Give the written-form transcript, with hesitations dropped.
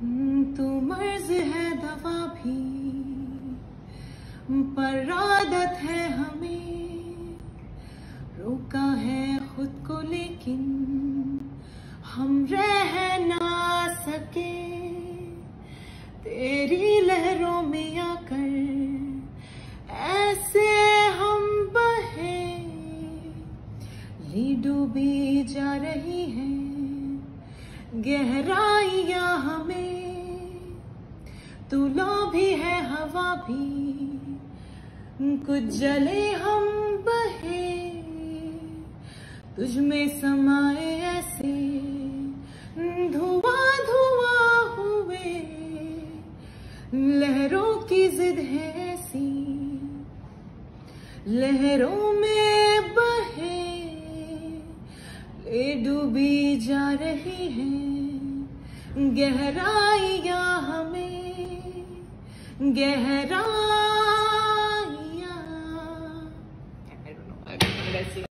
तू मर्ज है दवा भी, पर आदत है हमें। रोका है खुद को लेकिन हम रह ना सके। तेरी लहरों में आकर ऐसे हम बहे, ये डूबी जा रही है गहराइयां हमें। तू लो भी है हवा भी, कुछ जले हम बहे। तुझ में समाए ऐसे धुआं धुआं हुए। लहरों की जिद है ऐसी, लहरों में बहे। ले डूबी जा रही है गहराइयां हमें, गहराइयां। I don't know.